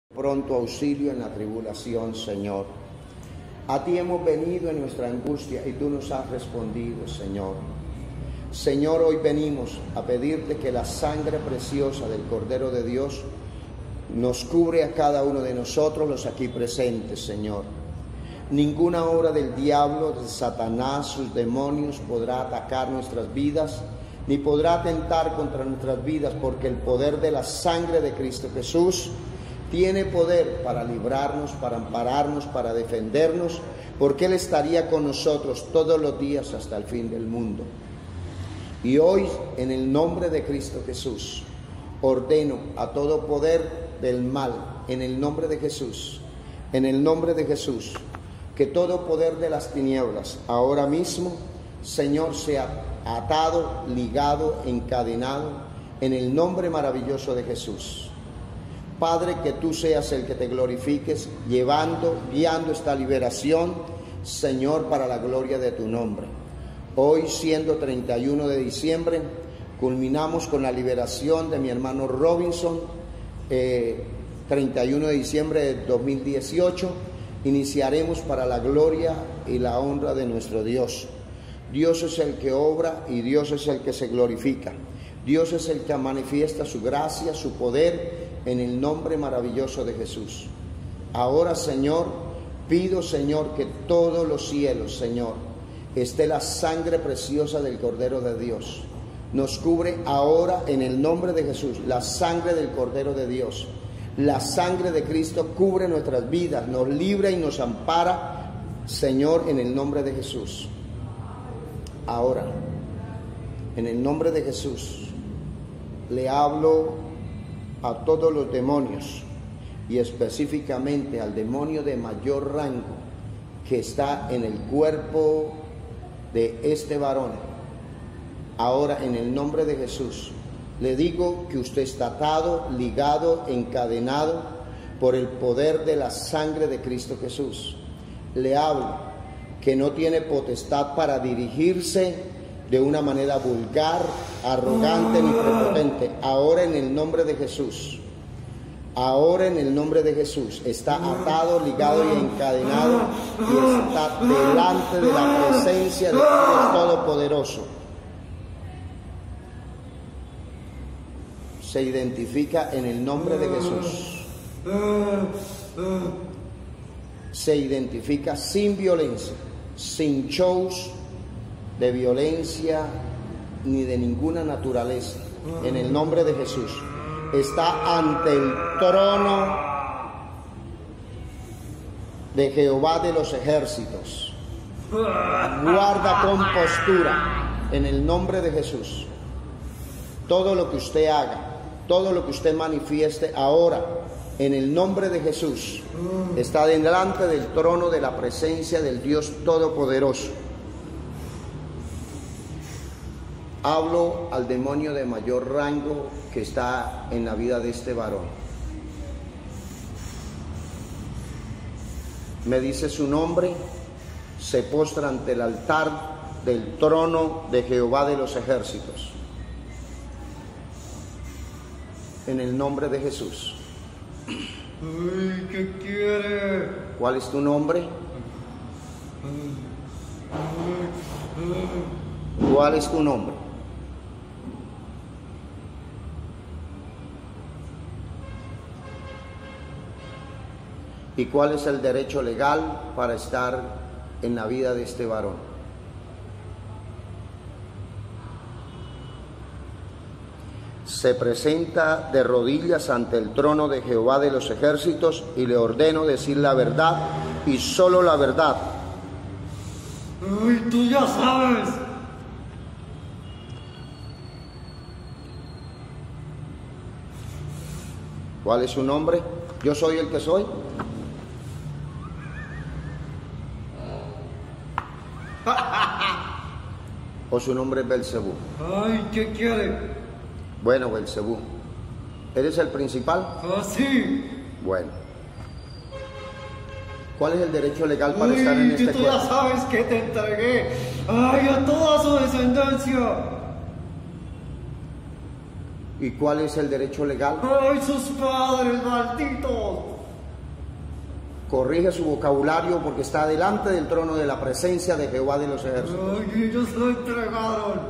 Pronto auxilio en la tribulación, Señor. A ti hemos venido en nuestra angustia y tú nos has respondido, Señor. Señor, hoy venimos a pedirte que la sangre preciosa del Cordero de Dios nos cubre a cada uno de nosotros, los aquí presentes, Señor. Ninguna obra del diablo, de Satanás, sus demonios podrá atacar nuestras vidas, ni podrá atentar contra nuestras vidas, porque el poder de la sangre de Cristo Jesús tiene poder para librarnos, para ampararnos, para defendernos, porque Él estaría con nosotros todos los días hasta el fin del mundo. Y hoy, en el nombre de Cristo Jesús, ordeno a todo poder del mal, en el nombre de Jesús, en el nombre de Jesús, que todo poder de las tinieblas, ahora mismo, Señor, sea atado, ligado, encadenado, en el nombre maravilloso de Jesús. Padre, que tú seas el que te glorifiques, guiando esta liberación, Señor, para la gloria de tu nombre. Hoy, siendo 31 de diciembre, culminamos con la liberación de mi hermano Robinson, 31 de diciembre de 2018, iniciaremos para la gloria y la honra de nuestro Dios. Dios es el que obra y Dios es el que se glorifica. Dios es el que manifiesta su gracia, su poder, en el nombre maravilloso de Jesús. Ahora, Señor, pido, Señor, que todos los cielos, Señor, esté la sangre preciosa del Cordero de Dios. Nos cubre ahora en el nombre de Jesús, la sangre del Cordero de Dios. La sangre de Cristo cubre nuestras vidas, nos libra y nos ampara, Señor, en el nombre de Jesús. Ahora, en el nombre de Jesús, le hablo a todos los demonios y específicamente al demonio de mayor rango que está en el cuerpo de este varón. Ahora, en el nombre de Jesús, le digo que usted está atado, ligado, encadenado por el poder de la sangre de Cristo Jesús. Le hablo que no tiene potestad para dirigirse de una manera vulgar, arrogante ni prepotente. Ahora, en el nombre de Jesús, ahora en el nombre de Jesús, está atado, ligado y encadenado y está delante de la presencia de Dios Todopoderoso. Se identifica en el nombre de Jesús. Se identifica sin violencia, sin shows de violencia ni de ninguna naturaleza. En el nombre de Jesús está ante el trono de Jehová de los ejércitos. Guarda compostura en el nombre de Jesús. Todo lo que usted haga, todo lo que usted manifieste ahora, en el nombre de Jesús, está delante del trono de la presencia del Dios Todopoderoso. Hablo al demonio de mayor rango que está en la vida de este varón. Me dice su nombre, se postra ante el altar del trono de Jehová de los ejércitos. En el nombre de Jesús. Ay, ¿qué quiere? ¿Cuál es tu nombre? ¿Cuál es tu nombre? ¿Y cuál es el derecho legal para estar en la vida de este varón? Se presenta de rodillas ante el trono de Jehová de los ejércitos y le ordeno decir la verdad y solo la verdad. Ay, tú ya sabes. ¿Cuál es su nombre? Yo soy el que soy. ¿O su nombre es Belcebú? Ay, ¿qué quiere? Bueno, Belcebú, ¿eres el principal? Ah, sí. Bueno. ¿Cuál es el derecho legal para estar en este tú ya cuerpo? sabes que te entregué. Ay, a toda su descendencia. ¿Y cuál es el derecho legal? ¡Ay, sus padres malditos! Corrige su vocabulario porque está delante del trono de la presencia de Jehová de los ejércitos. Ay, ellos lo entregaron.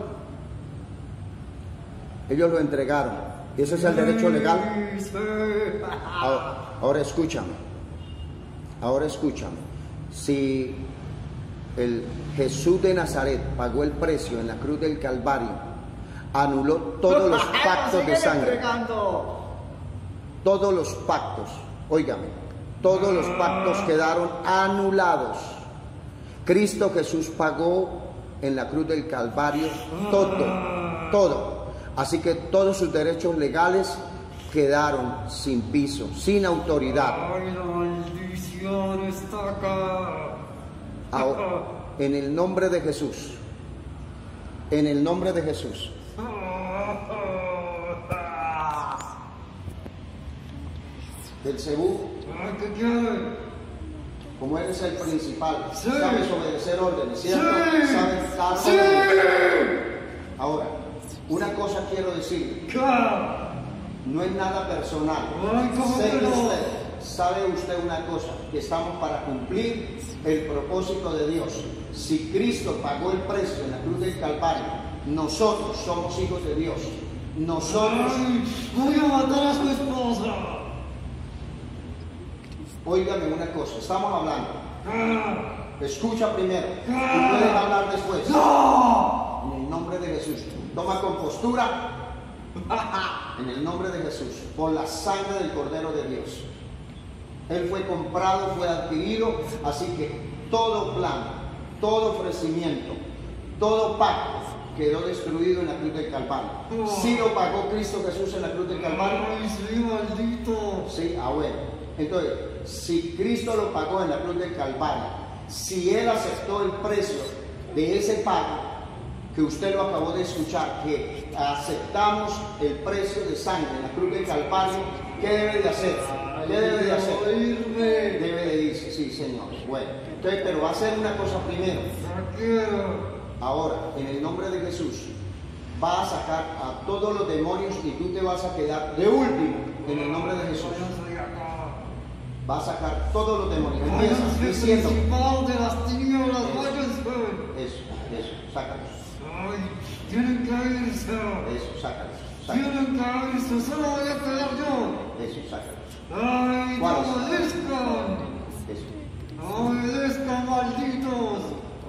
Ellos lo entregaron. ¿Ese es el derecho legal? Sí. Ahora escúchame. Ahora escúchame. Si el Jesús de Nazaret pagó el precio en la cruz del Calvario, anuló todos los pactos de sangre. Entregando. Todos los pactos, óigame, todos los pactos quedaron anulados. Cristo Jesús pagó en la cruz del Calvario todo. Así que todos sus derechos legales quedaron sin piso, sin autoridad. Ay, la maldición está acá. Ahora, en el nombre de Jesús, en el nombre de Jesús, Belcebú, Ay, ¿qué quieren? como eres el principal, Sí. sabes obedecer órdenes, ¿cierto? Sí. Sabes dar Sí. órdenes. Ahora, una cosa quiero decir, ¿Qué? no es nada personal. Ay, ¿cómo Sé que que no? sabe usted una cosa, que estamos para cumplir el propósito de Dios. Si Cristo pagó el precio en la cruz del Calvario, nosotros somos hijos de Dios. Nosotros, Ay, voy a matar a su esposa. óigame una cosa, estamos hablando. ¿Qué? Escucha primero, y puedes hablar después. ¡No! En el nombre de Jesús, toma compostura. En el nombre de Jesús, por la sangre del Cordero de Dios. Él fue comprado, fue adquirido, así que todo plan, todo ofrecimiento, todo pacto quedó destruido en la cruz del Calvario. ¿Sí lo pagó Cristo Jesús en la cruz del Calvario? Ay, sí, maldito. Sí, bueno. Entonces, si Cristo lo pagó en la cruz del Calvario, si Él aceptó el precio de ese pago, que usted lo acabó de escuchar, que aceptamos el precio de sangre en la cruz del Calvario, ¿qué debe de hacer? ¿Qué debe de hacer? Irme. Debe de irse, sí, Señor. Bueno, entonces, pero va a hacer una cosa primero. No quiero. Ahora, en el nombre de Jesús, va a sacar a todos los demonios y tú te vas a quedar de último, en el nombre de Jesús. Yo soy acá. Va a sacar todos los demonios. Ay, Empieza soy diciendo, principal de las tinieblas, Eso. váyanse. eso, sácalos. Ay, tienen que irse. Eso, sácalos. Tienen que irse, solo voy a quedar yo. Eso, sácalos. Ay, no ¿Cuáles? obedezcan. Eso. No obedezcan, malditos.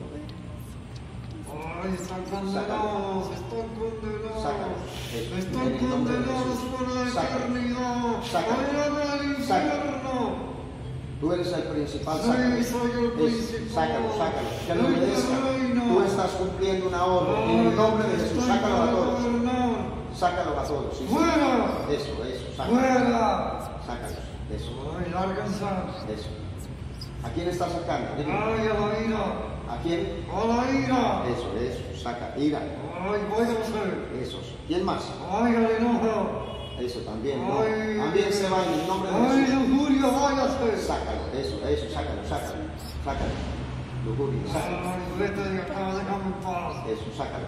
Ay, están condenados, están condenados. Sácalos. Eso. Están En el nombre de condenados Jesús. por la Sácalos. eternidad. Sácalos. Vayan al Sácalos. infierno. Tú eres el principal, Sí, sácalo. soy el Eso, principal. sácalo, sácalo. Que lo Soy el obedezca. reino. Tú estás cumpliendo una orden. En el nombre de Jesús, Estoy sácalo a para todos. gobernar. Sácalo a todos. Sí, sí. ¡Fuera! Eso, sácalo. ¡Fuera! Sácalos. Eso, Ay, lárganse. eso. ¿A quién está sacando? Dime. Ay, a la ira. ¿A quién? A la ira. Eso, saca. Ira. Ay, váyanse. Esos. ¿Quién más? Ay, al enojo. Eso también. ¿no? Ay. También se va en el nombre de Ay, Jesús. lujuria, váyase. Sácalo. Eso, sácalo. Sácalo. Lujuria, sácalo. Ay, vete de acá, déjame en paz. Eso, sácalo.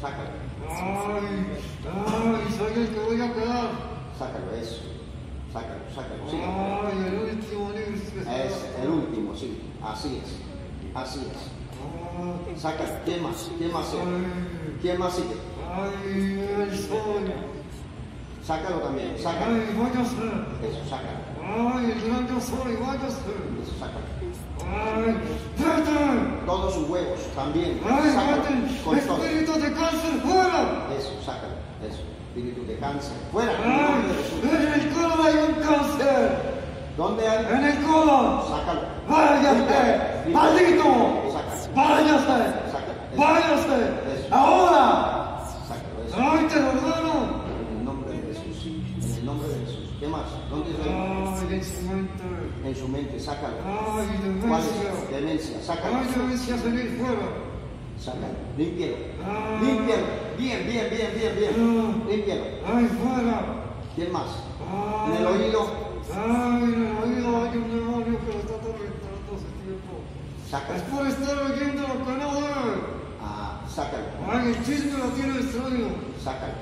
Ay, soy el que voy a quedar. Sácalo, eso. Sácalo. Sí. Ay, el último irse. Es el último, sí. Así es. Ay, Sácalo. ¿Quién más? ¿Quién más sigue? ay, el sol. Sácalo también. Sácalo. Ay, váyase. Eso, sácalo. Ay, el gran yo soy, váyase. Eso, sácalo. Ay, vete. Todos sus huevos también. Ay, Sácalo. vete. Con todo. Espíritu de cáncer, fuera. Eso, sácalo. Eso. Espíritu de cáncer. Fuera. En el nombre de Jesús. En el colon hay un cáncer. ¿Dónde hay? En el colon. Sácalo. Váyase. Maldito. Sácalo. Váyase. Sácalo. Váyase. Eso. Ahora. Sácalo. Eso. Ay, te lo ordeno. En el nombre de Jesús. En el nombre de Jesús. ¿Qué más? ¿Dónde está? Ay, en su mente. En su mente. Sácalo. Ay, ¿Cuál demencia. es? Demencia. Sácalo. Ay, demencia, salir fuera. Sácalo. Límpialo. Ah. Límpialo. Bien. Límpialo. Ay, fuera. ¿Quién más? Ay. En el oído. Ay, en el oído hay un demonio que lo está atormentando hace tiempo. Es Sácalo. por estar oyendo lo que no debe. Sácalo. Ay, el chisme lo tiene extraño. Sácalo.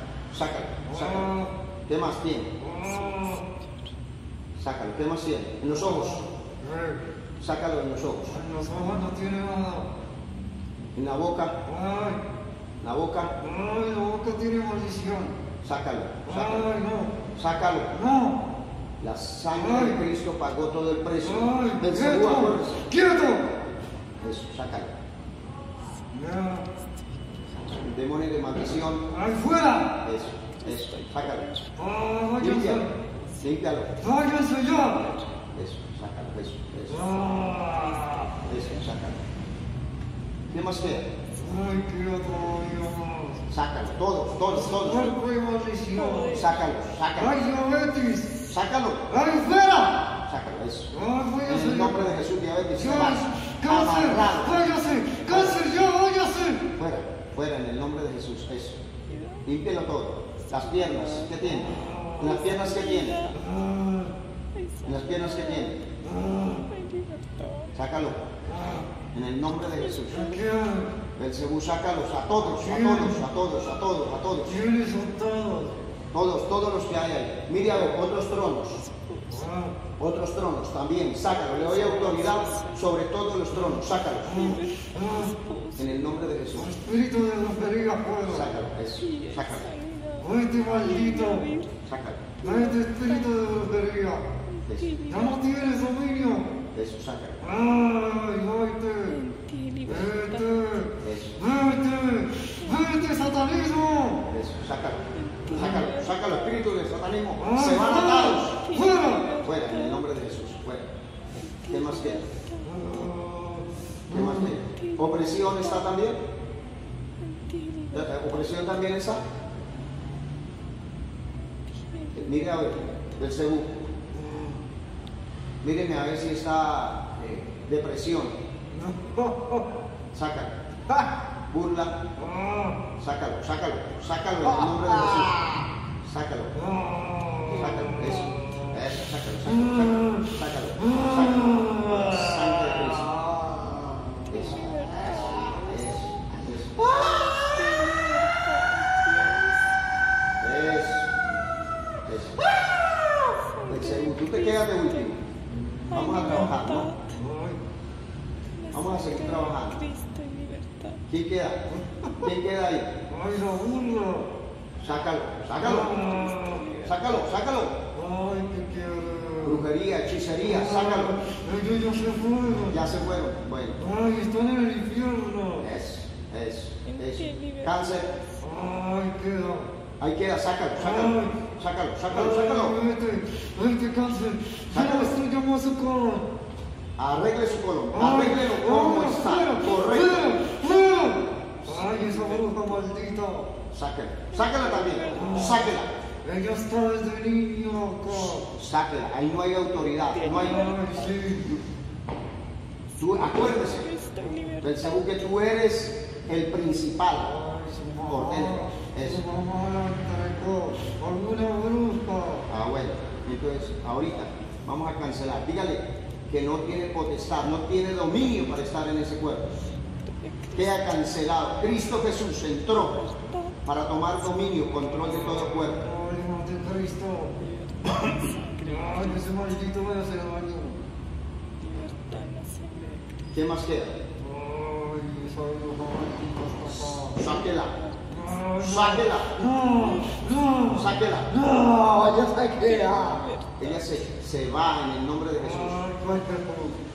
Ah. ¿Qué más tiene? Ah. Sácalo. ¿Qué más tiene? En los ojos. Sácalo en los ojos. En los ojos no tiene nada. En la boca. Ay, La boca. ay, la boca tiene maldición. Sácalo. Sácalo. Ay, no. Sácalo. No. La sangre de Cristo pagó todo el precio. Ay, Del seguro, quieto. acuérdese. Quieto. Eso, sácalo. Ya. El demonio de maldición. Ahí fuera. Eso, sácalo. Ah, Límpialo. váyanse. Límpialo. Váyanse ya. Eso, sácalo. Eso. Ah. Eso, sácalo. ¿Qué más queda? Ay, quieto, Dios. Sácalo. Todos. Cuerpo y maldición. Sácalo. Ay, diabetes. Sácalo. Ahí fuera. Sácalo. Eso. Ay, En váyase. el nombre de Jesús, diabetes. Cáncer. Amarrado. Váyase. Cáncer, ya, váyase. Fuera, en el nombre de Jesús. Eso. Límpielo todo. Las piernas, ¿qué tiene? En las piernas, ¿qué tiene? Ah, En las piernas, ¿qué tiene? Sácalo. En el nombre de Jesús. ¿qué? Belcebú, sácalos a todos. ¿Quiénes son todos? Todos los que hay ahí. Mire a ver, otros tronos también. Sácalo. Le doy autoridad sobre todos los tronos. Sácalos. En el nombre de Jesús. Espíritu de brujería fuera. Sácalo. Eso. Sácalo. Vete maldito. Sácalo. Vete espíritu de brujería. Eso. Ya no tienes dominio. Eso. Sácalo. Ay, vete. Vete satanismo. Eso. Sácalo. Espíritu de satanismo. Ay, Se van atados. fuera. Fuera, en el nombre de Jesús. Fuera. ¿Qué más queda? ¿Qué más queda? ¿Opresión está también? ¿Opresión también está? Mire a ver, Belcebú. Míreme a ver si está depresión. Sácalo. Burla. Sácalo en el nombre de Jesús. Sácalo. Eso. Sácalo. Sangre de Cristo. Eso. Belcebú, tú te quedas de último. Vamos a trabajar, ¿no? Vamos a seguir trabajando. ¿Quién queda ahí? Ay, la burla. Sácalo. Ay, ¿qué quieres? Brujería, hechicería, sácalo. Ellos ya se fueron. Ya se fueron. Bueno, Ay, están en el infierno. eso. Cáncer, Ay, queda. ahí queda, sácalo. Vete, cáncer. Ya destruyamos su colon. Arregle su colon, arréglelo como está, correcto. ¡Fuera! ¡Ay, esa bruja maldita! Sácala también, sácala. Ella está desde niño acá. Sácala, ahí no hay autoridad, no hay. Ay, sí. Tú, acuérdese, Belcebú, que tú eres el principal. Ay, su mamá. Ordénelo, eso. Su mamá la entregó. Alguna bruja. Ah, bueno, entonces ahorita vamos a cancelar. Dígale que no tiene potestad, no tiene dominio para estar en ese cuerpo. Queda cancelado. Cristo Jesús entró para tomar dominio, control de todo cuerpo. Ay, de Cristo. Ay, ese maldito me hace daño. ¿Qué más queda? Ay, esa bruja maldita está acá. Sáquela. Ay, Sáquela. no. Sáquela. No, ya saquea. Ella se va en el nombre de Jesús. Ay, cuéntame.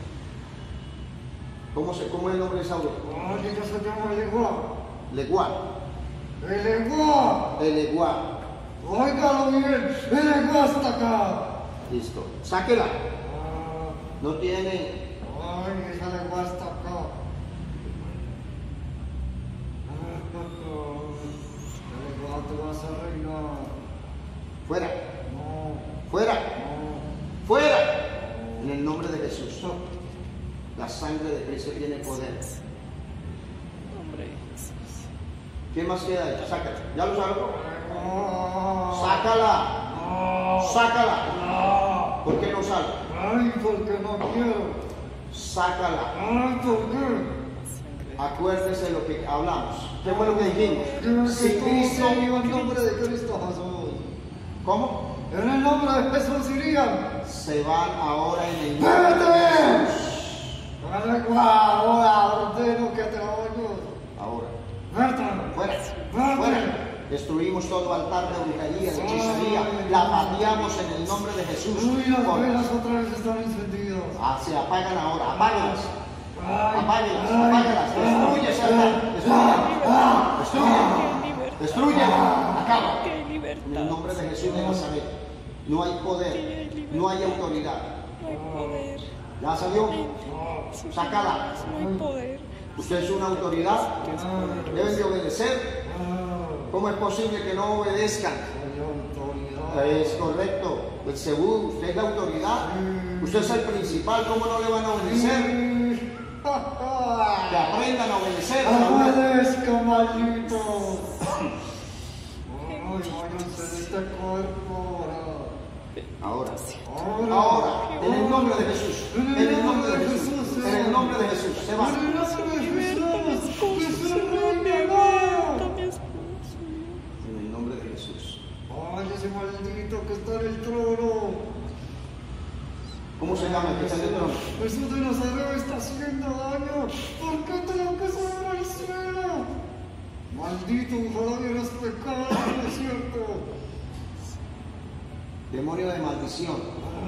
¿Cómo es el nombre de esa bruja? Ay, ella se llama Legua. Leguá. Legua. Eleguá. Óigalo bien, Legua hasta acá. Listo. Sáquela. Ah, No tiene. ay, esa Legua hasta acá. Legua, tú vas a reinar. Fuera. No, Fuera. no. Fuera. En el nombre de Jesús. La sangre de Cristo tiene poder. ¿Qué más queda ahí? Sácala. ¿Ya lo sacó? No. Sácala. No. Sácala. No. ¿Por qué no sale? Ay, porque no quiero. Sácala. Ay, ¿por qué? Acuérdese lo que hablamos. ¿Qué fue lo que dijimos? Si Si Cristo. Cristo en nombre de Cristo Jesús. ¿Cómo? En el nombre de Jesús irían. Se van ahora en el nombre de ¡Vete! todo altar de brujería, de hechicería, la pateamos en el nombre de Jesús. Uy, las velas otra vez están encendidas. Se apagan ahora, apáguenlas. Apáguenlas, apáguenlas. Destruye, Satanás. Destruye. Destruye. Acaba. En el nombre de Jesús de Nazaret. No hay poder, no hay autoridad. No hay poder. ¿Ya salió? Sácala. No hay poder. Usted es una autoridad. Deben de obedecer. ¿Cómo es posible que no obedezcan? Es correcto. El Cebú, usted es la autoridad. Usted es el principal. ¿Cómo no le van a obedecer? Que aprendan a obedecer. ¡Obedezca, maldito! ¡Ay, váyanse de este cuerpo! Ahora, en el nombre de Jesús, en el nombre de Jesús, en el nombre de Jesús, se va. ¡En el nombre de Jesús! ¡Jesús En el nombre de Jesús. ¡Ay, ese maldito que está en el trono! ¿Cómo se llama el que está en el trono? Jesús de Nazaret está haciendo daño. ¿Por qué tengo que subir al cielo? Maldito, ojalá hubieras pecado, ¿no es cierto? Demonio de maldición.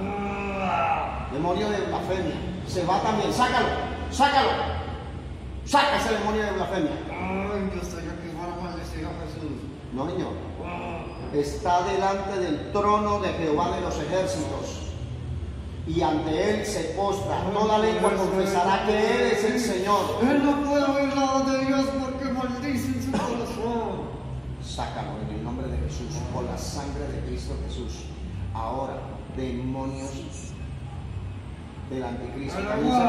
Demonio de blasfemia. Se va también. Sácalo. Sácalo. Saca ese demonio de blasfemia. Ay, yo estoy aquí para maldecir a Jesús. No, señor. Está delante del trono de Jehová de los ejércitos. Y ante él se postra. Toda lengua confesará que él es el Señor. Él no puede oír la voz de Dios porque maldice en su corazón. Sácalo en el nombre de Jesús, por la sangre de Cristo Jesús. Ahora, demonios del anticristo.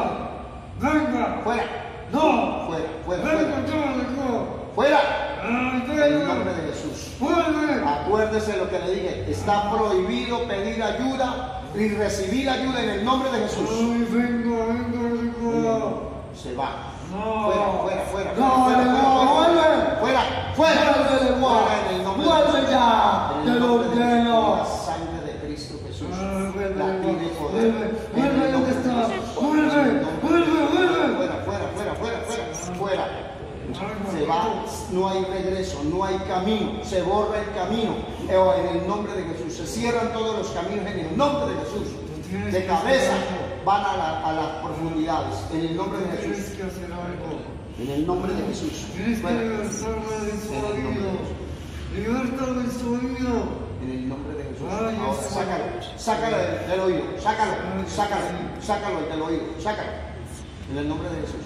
¡Venga! ¡Fuera! ¡No! ¡Fuera! ¡Fuera! ¡Venga, ¡Fuera! yo! ¡Fuera! ¡Ay, En el nombre venga! de Jesús. ¡Vuelve! Acuérdese lo que le dije. Está prohibido pedir ayuda y recibir ayuda en el nombre de Jesús. ¡Ay, venga, venga! Se va. No. Fuera, fuera, fuera. No, fuera, no, fuera, fuera, fuera. ¡Vuelve, Fuera en el nombre de ¡Vuelve Jesús. ya! En ¡Te el lo nombre de Jesús, por ordeno! la sangre de Cristo Jesús. Vuelve, La tiene poder. vuelve, ¿dónde estás? Vuelve, vuelve. Fuera, fuera, fuera, fuera, fuera, fuera. Se va, no hay regreso, no hay camino, se borra el camino. En el nombre de Jesús, se cierran todos los caminos en el nombre de Jesús. De cabeza van a las profundidades, en el nombre de Jesús. Tienes que hacer algo. En el nombre de Jesús. Tienes que Fuera. libertarla de su oído. Libertarla de su oído. En el nombre de Jesús. Ay, Ahora, Jesús. sácalo, sácalo del oído, sácalo, sácalo, sácalo del oído, sácalo. En el nombre de Jesús.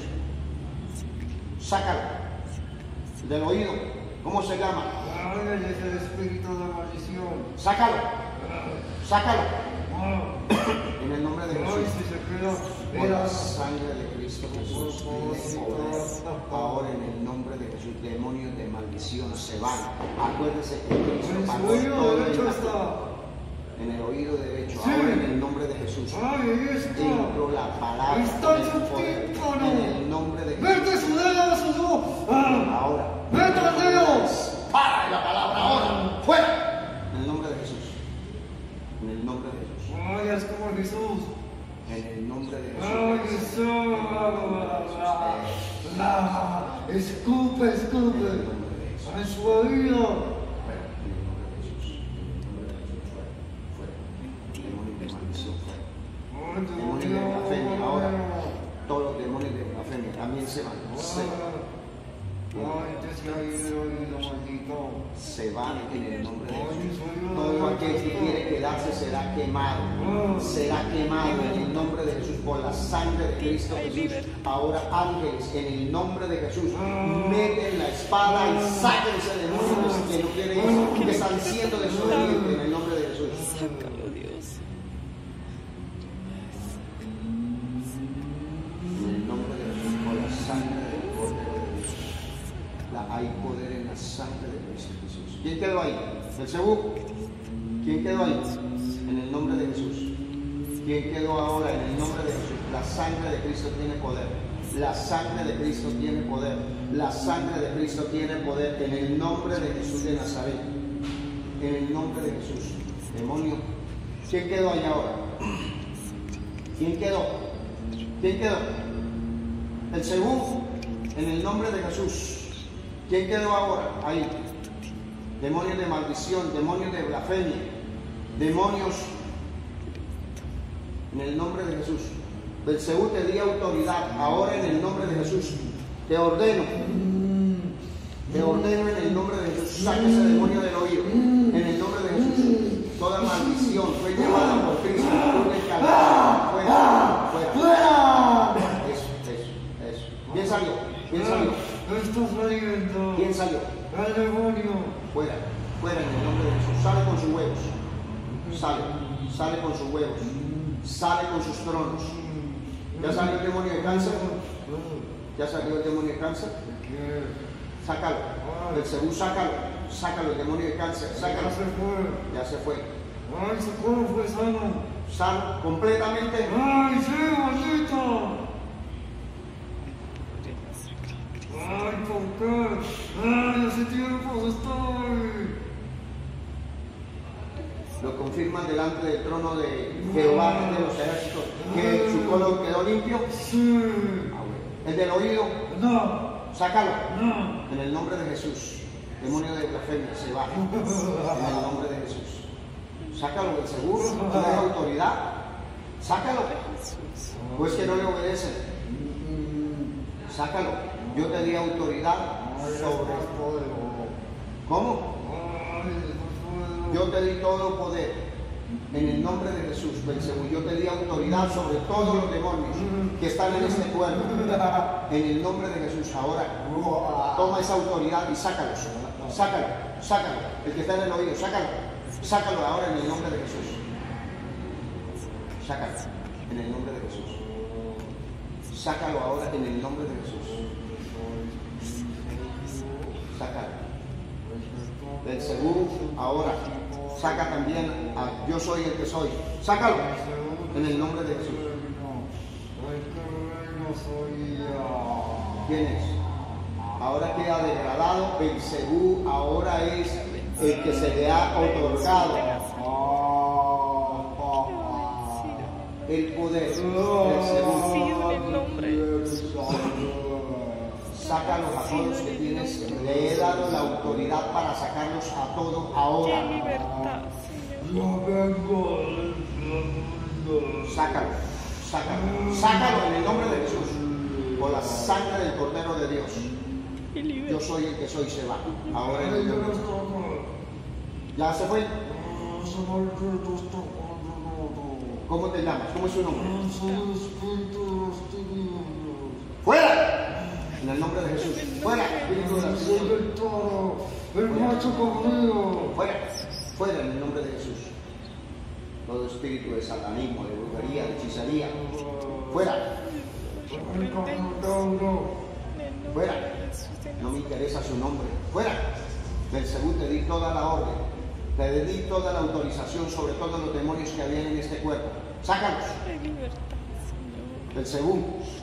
Sácalo del oído. ¿Cómo se llama? Ay, es el espíritu de maldición. Sácalo, sácalo. Ah, En el nombre de ay, Jesús. si se queda. Por la Mira. sangre de Cristo Jesús. Tiene poder. Ahora en el nombre de Jesús, demonios de maldición se van. Acuérdese que Cristo En pagó su oído todo derecho el- está. en el oído derecho. Sí. Ahora en el nombre de Jesús. Ay, ahí está. Dentro la palabra. Está en del su poder. tímpano. En el nombre de Jesús. Vete su dedo, su dedo. Ah, Ahora. vete al dedo. Para la palabra ahora. Fuera. En el nombre de Jesús. En el nombre de Jesús. Ay, es como Jesús. En el nombre de Ay, Jesús. Jesús. Escupe, escupe. En su oído. Fuera. En el nombre de Jesús. En el nombre de Jesús. Fuera. Fuera. Demonios de maldición. Fuera. Ay, Demonios de blasfemia. Ahora. Todos los demonios de blasfemia también se van. Ay, te se ha ido el oído, maldito. Se van en el nombre de Ay, Jesús. su oído Todo aquel que derecho. quiere quedarse será quemado. Será quemado en el nombre de Jesús por la sangre de Cristo Jesús. Ahora ángeles en el nombre de Jesús meten la espada y sáquense demonios que no quieren ir, que están siendo desobedientes en el nombre de Jesús. Sácalo, Dios. En el nombre de Jesús, por la sangre del Cordero de Dios. Hay poder en la sangre de Cristo Jesús. ¿Quién quedó ahí? ¿El Cebú? ¿Quién quedó ahí? En el nombre de Jesús. ¿Quién quedó ahora en el nombre de Jesús? La sangre de Cristo tiene poder. La sangre de Cristo tiene poder. La sangre de Cristo tiene poder en el nombre de Jesús de Nazaret. En el nombre de Jesús. Demonio. ¿Quién quedó ahí ahora? ¿Quién quedó? ¿Quién quedó? El Cebú. En el nombre de Jesús. ¿Quién quedó ahora? Ahí. demonios de maldición, demonios de blasfemia, demonios en el nombre de Jesús. Belcebú te di autoridad, ahora en el nombre de Jesús. Te ordeno en el nombre de Jesús, saque ese demonio del oído, en el nombre de Jesús. Toda maldición fue llevada por Cristo, fuera. Eso. ¿Quién salió? Estás saliendo. ¿Quién salió? El demonio. Fuera en el nombre de Jesús. Sale con sus huevos. Sale con sus huevos. Sale con sus tronos. ¿Ya salió el demonio de cáncer? ¿Ya salió el demonio de cáncer? Sácalo. Belcebú, sácalo el demonio de cáncer. Sácalo. Ya se fue. Ay, ¿cómo fue sano? Sano completamente. Ay, sí, maldito. Ay, ¿por qué? Ay, hace tiempo estoy. Lo confirman delante del trono de Jehová de los ejércitos, que su color quedó limpio. Sí. El del oído, No. sácalo. No. En el nombre de Jesús. Demonio de blasfemia, se va. En el nombre de Jesús. Sácalo del seguro, tienes autoridad. Sácalo. Pues que no le obedecen. Sácalo. Yo te di autoridad sobre. ¿Cómo? Yo te di todo poder en el nombre de Jesús, Belcebú. Yo te di autoridad sobre todos los demonios que están en este cuerpo. En el nombre de Jesús. Ahora, toma esa autoridad y sácalos. Sácalo. El que está en el oído, sácalo ahora en el nombre de Jesús. Sácalo en el nombre de Jesús. Sácalo ahora en el nombre de Jesús. Sácalo. Belcebú, ahora saca también a yo soy el que soy. Sácalo en el nombre de Jesús. ¿Quién es? Ahora queda degradado. Belcebú ahora es el que se le ha otorgado el poder. Sácalos a todos que tienes. Le he dado la autoridad para sacarlos a todos ahora. ¡Qué libertad, Sácalo en el nombre de Jesús. Por la sangre del Cordero de Dios. Yo soy el que soy, se va. Ahora en el nombre de Jesús. ¿Ya se fue? ¿Cómo te llamas? ¿Cómo es su nombre? ¡Fuera! En el nombre de Jesús. ¡Fuera! Espíritu de la toro, el macho conmigo. Fuera en el nombre de Jesús. Todo espíritu de satanismo, de brujería, de hechicería. Fuera. Fuera. No me interesa su nombre. Fuera. Belcebú, te di toda la orden. Te di toda la autorización sobre todos los demonios que habían en este cuerpo. Sácalos. Belcebú.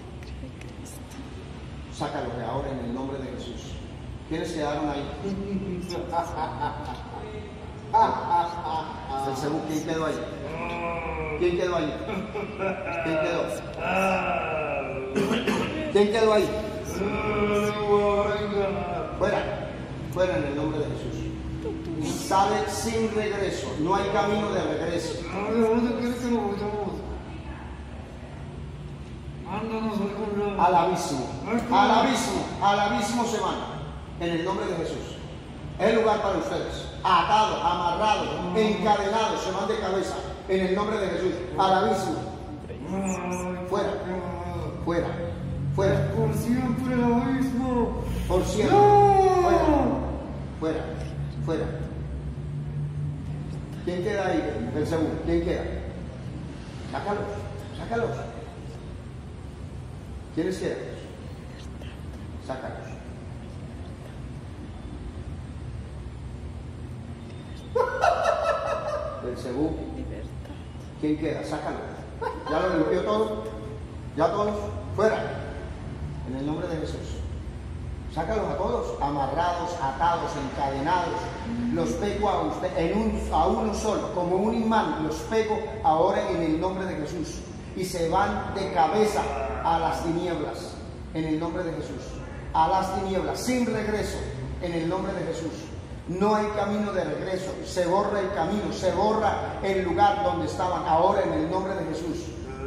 Sácalos de ahora en el nombre de Jesús. ¿Quiénes quedaron ahí? Belcebú, ¿quién quedó ahí? ¿Quién quedó ahí? ¿Quién quedó ahí? Fuera en el nombre de Jesús. Sale sin regreso. No hay camino de regreso. ¿A dónde quieres que lo vayamos? Mándanos algún lado. Al abismo se van. En el nombre de Jesús. Es lugar para ustedes. Atados, amarrados, encadenados, se van de cabeza. En el nombre de Jesús. Al abismo. Fuera. Por siempre el abismo. Por siempre. ¡No! Fuera. ¿Quién queda ahí? Belcebú. ¿Quién queda? Sácalos. ¿Quiénes quedan? Sácalos. Belcebú. ¿Quién queda? Sácalo. ¿Ya lo limpió todo? ¿Ya todos? Fuera. En el nombre de Jesús. Sácalos a todos, amarrados, atados, encadenados. Los pego a usted, a uno solo, como un imán. Los pego ahora en el nombre de Jesús. Y se van de cabeza a las tinieblas. En el nombre de Jesús. A las tinieblas, sin regreso. En el nombre de Jesús. No hay camino de regreso. Se borra el camino, se borra el lugar donde estaban. Ahora en el nombre de Jesús.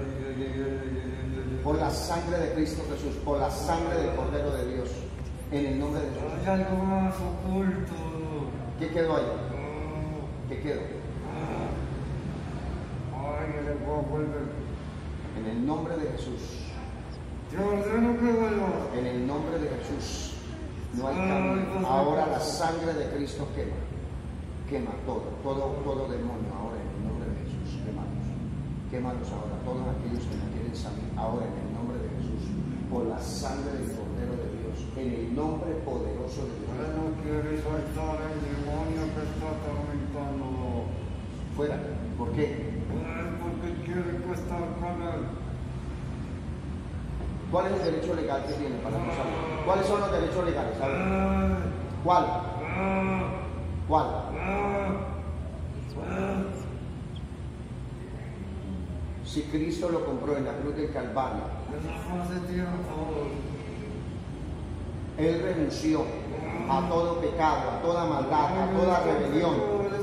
Por la sangre de Cristo Jesús, por la sangre del Cordero de Dios. En el nombre de Jesús. Hay algo más oculto. ¿Qué quedó ahí? ¿Qué quedó? Ay, el agua vuelve. En el nombre de Jesús. Te ordeno que vuelva. En el nombre de Jesús. No hay camino. Ahora la sangre de Cristo quema. Quema todo demonio ahora en el nombre de Jesús. Quémalos. Quémalos ahora. Todos aquellos que no quieren salir ahora en el nombre de Jesús. Por la sangre del Cordero de Dios. En el nombre poderoso de Dios. Él no quiere soltar el demonio que está atormentando. Fuera. ¿Por qué? Porque quiere que estar con él. ¿Cuál es el derecho legal que tiene para no salir? ¿Cuáles son los derechos legales? A ver. ¿Cuál? ¿Cuál? Si Cristo lo compró en la cruz del Calvario, Él renunció a todo pecado, a toda maldad, a toda rebelión.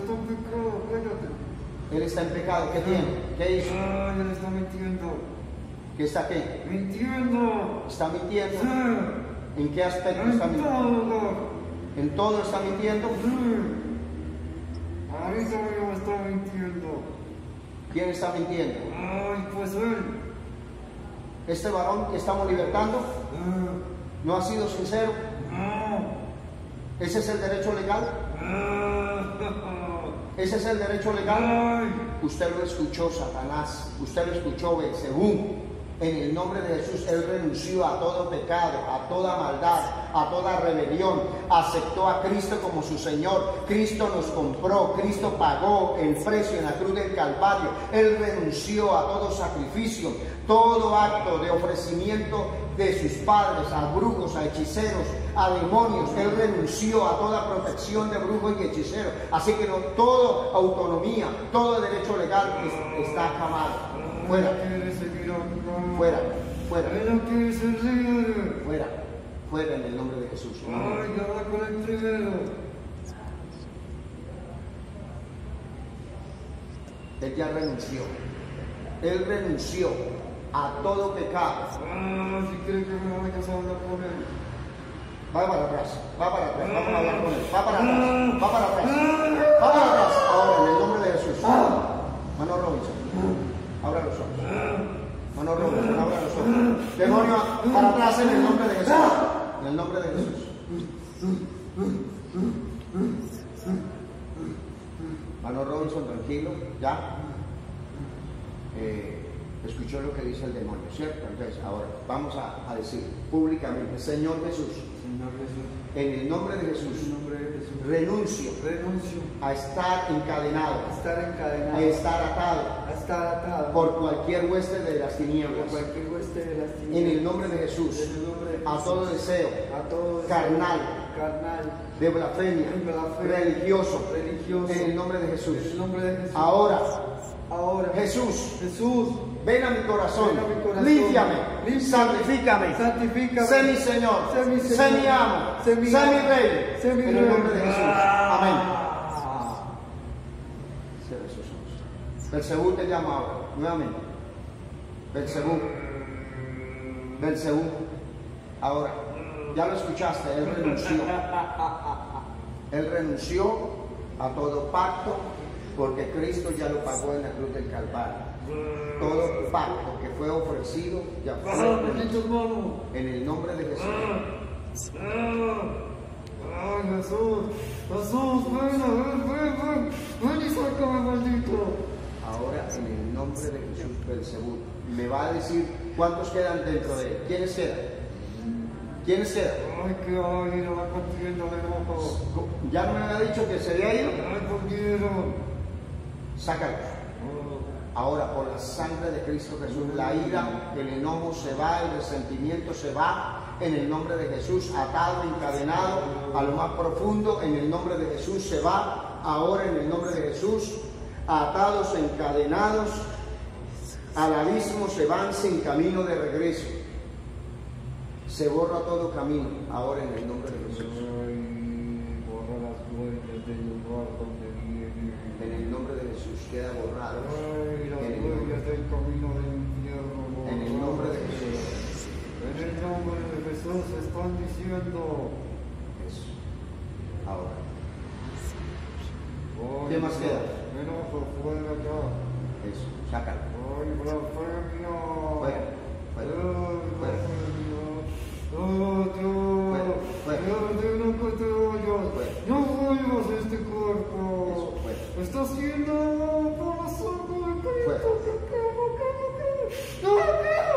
Él está en pecado. ¿Qué tiene? ¿Qué hizo? Él está mintiendo. ¿Qué está qué? Mintiendo. ¿Está mintiendo? ¿En qué aspecto está mintiendo? ¿En todo está mintiendo? Ahorita mismo está mintiendo. ¿Quién está mintiendo? Ay, pues él. ¿Este varón que estamos libertando no ha sido sincero? No. ¿Ese es el derecho legal? ¿Ese es el derecho legal? Usted lo escuchó, Satanás. Usted lo escuchó, Beelzebú. En el nombre de Jesús, Él renunció a todo pecado, a toda maldad, a toda rebelión. Aceptó a Cristo como su Señor. Cristo nos compró. Cristo pagó el precio en la cruz del Calvario. Él renunció a todo sacrificio, todo acto de ofrecimiento de sus padres, a brujos, a hechiceros, a demonios. Él renunció a toda protección de brujos y hechiceros. Así que toda autonomía, todo derecho legal está acabado. Fuera. Fuera, fuera. Fuera, fuera en el nombre de Jesús. Ay, habla con el primero. Él ya renunció. Él renunció a todo pecado. Si quiere que me vayas a hablar con él. Va para atrás, va para atrás, vamos a hablar con él. Va para atrás, va para atrás, va para atrás. Ahora en el nombre de Jesús. Mano Robinson, abra los ojos. Mano Robinson, abra los ojos. Demonio, para atrás en el nombre de Jesús. En el nombre de Jesús. Mano Robinson, tranquilo, ya. Escuchó lo que dice el demonio, ¿cierto? Entonces, ahora vamos a decir públicamente: Señor Jesús, en el nombre de Jesús, renuncio a estar encadenado, a estar atado por cualquier hueste de las tinieblas. En el nombre de Jesús, a todo deseo carnal, de blasfemia, religioso, en el nombre de Jesús. Ahora, Jesús, ven a mi corazón, límpiame, santifícame, sé mi Señor, sé mi amo, sé mi Rey, en el nombre de Jesús. Amén. Cierra sus ojos. Beelzebú te llama ahora, nuevamente. Beelzebú, ahora, ya lo escuchaste, Él renunció a todo pacto, porque Cristo ya lo pagó en la cruz del Calvario. Todo pacto que fue ofrecido ya fue en el nombre de Jesús. Ay, Jesús, ven y sácame, maldito. Ahora en el nombre de Jesús, Beelzebú, me va a decir cuántos quedan dentro de él. ¿Quiénes quedan? ¿Quiénes quedan? Ay, que ay, no va construyendo de enojo. ¿Ya no me había dicho que se había ido? Ay, por Dios. Sácalos. Ahora, por la sangre de Cristo Jesús, la ira, el enojo se va, el resentimiento se va, en el nombre de Jesús, atado, encadenado a lo más profundo, en el nombre de Jesús se va, ahora en el nombre de Jesús, atados, encadenados, al abismo se van sin camino de regreso. Se borra todo camino, ahora en el nombre de Jesús. Ay, borra las desde el lugar donde viene. En el nombre de Jesús, queda borrado. Ay, las En el huellas nombre- del camino del infierno. En el nombre de Jesús. En el nombre de Jesús están diciendo. Eso. Ahora. Ay, ¿Qué más queda? Enojo, fuera ya. Eso. Sácalo. Ay, blasfemia. Fuera. Ay, Fuera. blasfemia. Oh, Dios. Fuera. Te ordeno que te vayas. Fuera. No vuelvas a este cuerpo. Eso, fuera. Está siendo por la sangre de Cristo. Fuera. Que quemo, quemo, quemo. ¡No, quemo!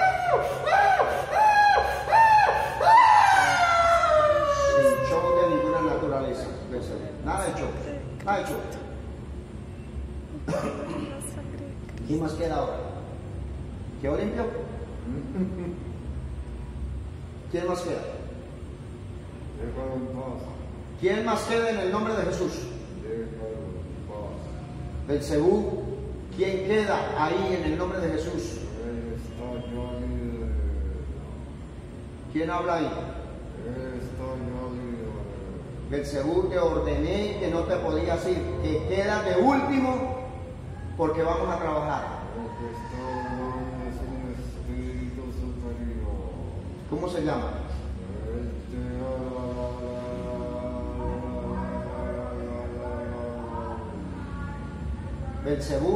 Sin choque de ninguna naturaleza. Nada de choque. Nada de choque. La sangre. ¿Quién más queda ahora? ¿Quedó limpio? ¿Quién más queda? Déjalo en paz. ¿Quién más queda en el nombre de Jesús? Déjalo en paz. Belcebú. ¿Quién queda ahí en el nombre de Jesús? Él está ya libre. ¿Quién habla ahí? Él está ya libre. Belcebú, te ordené que no te podías ir, que quedas de último porque vamos a trabajar. El que está hablando es un espíritu superior. ¿Cómo se llama? Belcebú,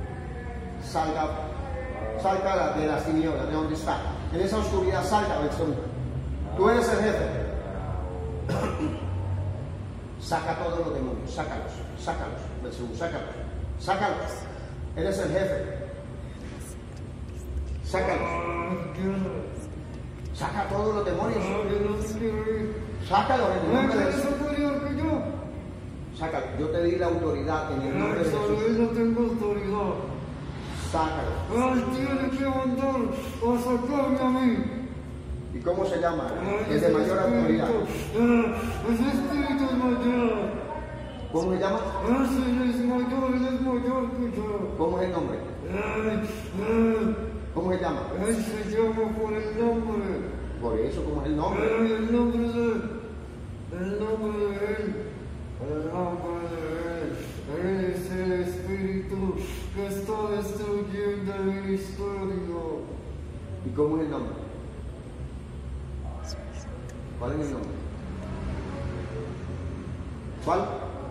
salga de las tinieblas, de donde está. En esa oscuridad salga, Belcebú. Tú eres el jefe. Saca todos los demonios, sácalos, Belcebú, sácalos. Eres el jefe. Sácalos. Saca todos los demonios. Sácalos en el nombre de Jesús. Sácalos. Yo te di la autoridad en el nombre de Jesús. No tengo autoridad. Sácalos. Él tiene que mandar a sacarme a mí. ¿Y cómo se llama? El de mayor autoridad. Ese espíritu es mayor. ¿Cómo se llama? Ese es mayor, él es mayor que yo. ¿Cómo es el nombre? ¿Cómo se llama? Él se llama por el nombre. Por eso, ¿cómo es el nombre? El nombre de él. El nombre de él. El nombre de él. Él es el espíritu que está destruyendo el ministerio. ¿Y cómo es el nombre? ¿Cuál es el nombre? ¿Cuál?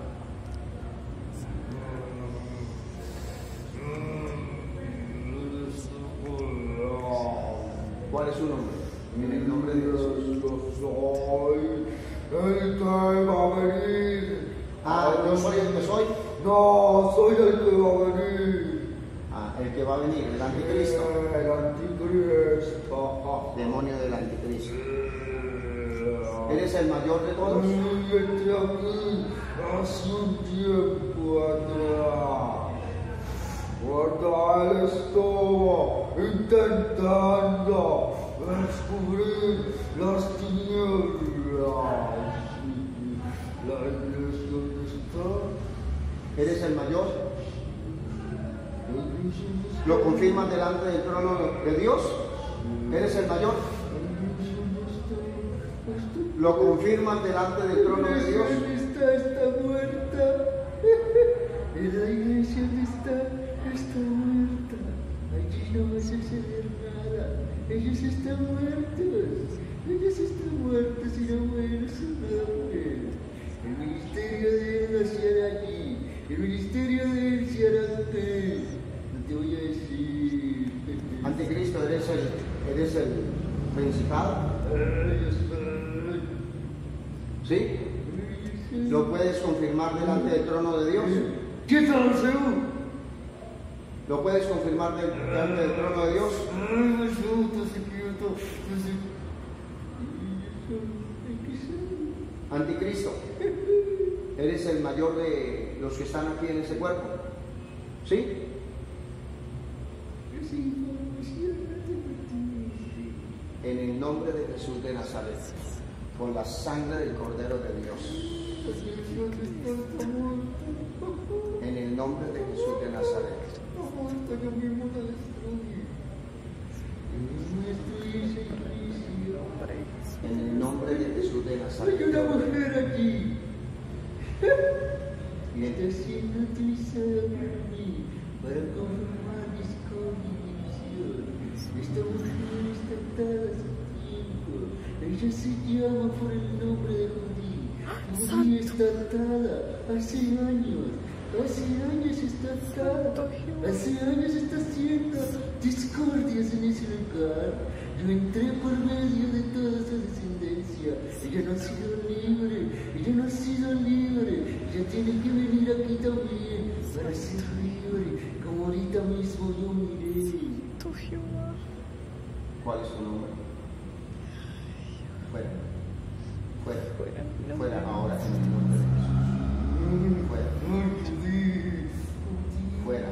¿Cuál es su nombre? En el nombre de Jesús. El que va a venir. Ah, ¿yo soy el que soy? No, soy el que va a venir. Ah, el que va a venir, el anticristo. El anticristo. Demonio del anticristo. ¿Eres el mayor de todos? Entre aquí hace un tiempo atrás. Cuando él estuvo intentando descubrir las tinieblas. La iglesia donde está. ¿Eres el mayor? ¿Lo confirmas delante del trono de Dios? ¿Eres el mayor? ¿Lo confirman delante del trono de Dios? Está muerta. En la iglesia donde está muerta. Allí no va a suceder nada. Ellos están muertos. Y no mueren su nombre. El ministerio de él se hará allí. El ministerio de él se hará ante. No te voy a decir. Anticristo, eres el principal. ¿Sí? ¿Lo puedes confirmar delante del trono de Dios? ¿Qué tal, Seúl? ¿Lo puedes confirmar delante del trono de Dios? Anticristo, ¿eres el mayor de los que están aquí en ese cuerpo? ¿Sí? En el nombre de Jesús de Nazaret, con la sangre del Cordero de Dios. En el nombre de Jesús de Nazaret. En el nombre de Jesús de Nazaret. Hay una mujer aquí. Bien. Está siendo utilizada por mí para confirmar mis convicciones. Esta mujer está atada hace tiempo. Ella se llama por el nombre de Judí. Judí está atada hace años. Hace años está atada. Hace años está haciendo discordias en ese lugar. Yo entré por medio de toda esa descendencia. Ella no ha sido libre. Ella no ha sido libre. Ella tiene que venir aquí también para ser libre. Como ahorita mismo yo miré. Tu Jehová. ¿Cuál es tu nombre? Fuera. Fuera. Fuera. Fuera ahora en el nombre de Jesús. Fuera. Fuera,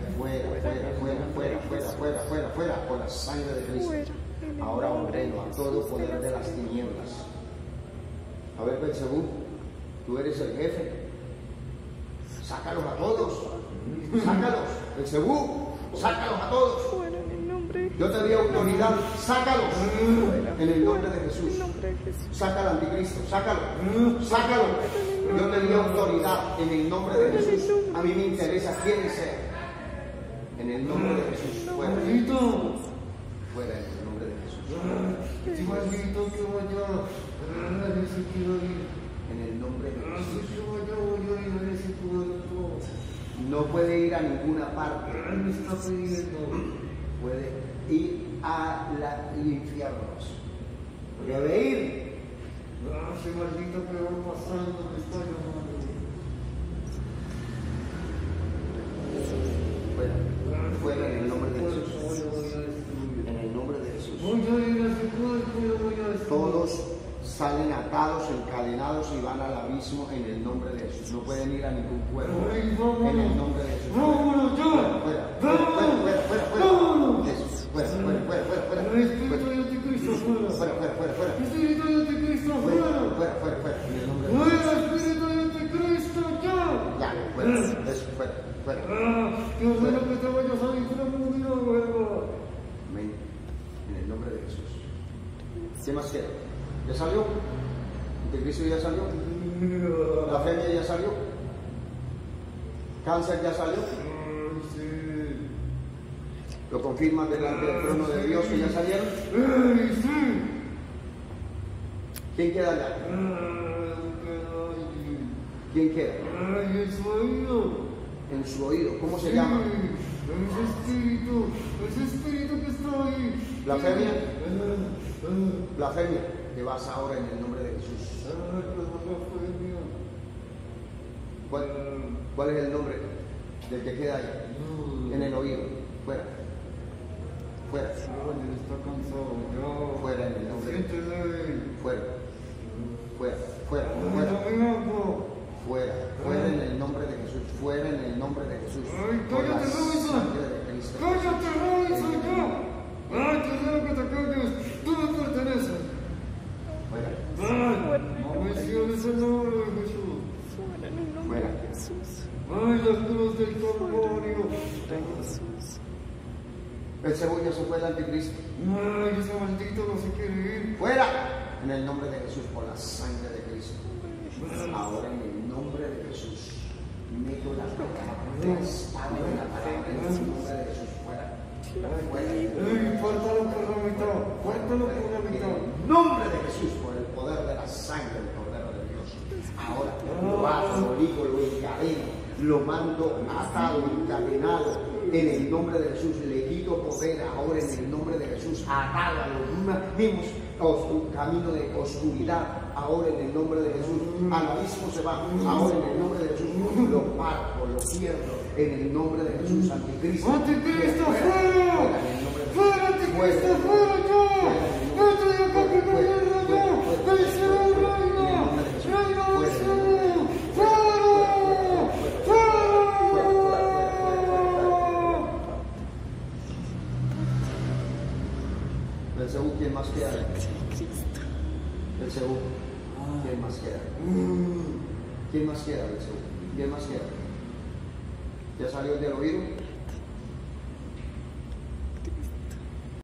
fuera, por la sangre de Cristo. Fuera. En el Ahora nombre de ordeno a Jesús todo de poder de las Nazaret. tinieblas. A ver, Belcebú, tú eres el jefe. Sácalos a todos. Sácalos, Belcebú, sácalos a todos. Fuera en el nombre de Yo te di autoridad, sácalos en el nombre de En el Jesús. nombre de Jesús. Saca al anticristo, sácalo, sácalo. Yo te di autoridad en el nombre de Jesús. A mí me interesa quién sea. En el nombre de Jesús, fuera. Maldito. Fuera en el nombre de Jesús. Sí, maldito que vaya. Yo sí quiero ir. En el nombre de Jesús. Que vaya, voy a ir a ese pueblo. No puede ir a ninguna parte. Él me está pidiendo. Puede ir al infierno. Debe ir. Ese maldito que va pasando me está llamando. Fuera. Fuera en el nombre de Jesús. En el nombre de Jesús. Voy a ir a ese cuerpo y lo voy a destruir. Todos salen atados, encadenados y van al abismo en el nombre de Jesús. No pueden ir a ningún cuerpo. Ay, vámonos. En el nombre de Jesús. Vámonos ya. Fuera, fuera, fuera, fuera, fuera, Vámonos. fuera. Eso, fuera, fuera, fuera, fuera, fuera. El espíritu de anticristo fuera. Fuera, fuera, fuera, fuera. Espíritu de anticristo Fuera, fuera. fuera, fuera, fuera. En el nombre de Jesús. Fuera, espíritu de anticristo ya. Ya, fuera. Eso, fuera, fuera. Dios mío, que te vayas al inframundo, hueva. Amén. En el nombre de Jesús. ¿Qué más queda? ¿Ya salió? ¿El Cristo ya salió? ¿La femia ya salió? ¿Cáncer ya salió? Sí. ¿Lo confirman delante del trono de Dios que ya salieron? Sí. ¿Quién queda allá? ¿Quién queda? Ay, es oído. En su oído. ¿Cómo se llama? Ese espíritu que está ahí. ¿Blasfemia? Blasfemia. Te vas ahora en el nombre de Jesús. ¿Cuál es el nombre del que queda ahí? En el oído. Fuera. Fuera. Está cansado ya. Fuera en el nombre de Jesús. Siéntele. Fuera. Fuera. Fuera. Fuera. Fuera, fuera en el nombre de Jesús, fuera en el nombre de Jesús. Ay, Por la cállate, Robinson. sangre de Cristo. ¡Cállate, Robinson, ya! ¡Ay, te digo que te calles! ¡Tú me perteneces! Fuera, ¡Ay! ¡No menciones el nombre de Jesús! Fuera en el nombre Fuera. de Jesús. ¡Ay, la cruz del Fuera en Calvario! el nombre de Jesús. el cebolla se fue el anticristo. ¡Ay, ese maldito no se quiere ir! Fuera en el nombre de Jesús, por la sangre de Cristo. Ahora en el nombre de Jesús, meto la espada de la palabra en el nombre de Jesús. Fuera. Fuera. ¡Ay, pártalo por la mitad! ¡Pártalo por la En mitad! el nombre de Jesús, por el poder de la sangre del Cordero de Dios. Ahora lo ato, lo ligo, lo encadeno, lo mando atado, encadenado. En el nombre de Jesús le quito poder ahora en el nombre de Jesús. Atado a los mismos camino de oscuridad. Ahora en el nombre de Jesús. Al abismo se va. Ahora en el nombre de Jesús. Lo parto, lo pierdo. En el nombre de Jesús. Anticristo. ¡Anticristo, Fuera. fuera! Fuera en el nombre de Jesús. ¡Fuera, anticristo, fuera ya! ¡Vete de acá que gobierno ya! ¡Vence el reino! ¡Reino vencido! ¡Fuera! Belcebú, ¿quién más queda? Cristo. Belcebú, ¿quién más queda? ¿Quién más queda, Belcebú? ¿Quién más queda? ¿Ya salió el del oído?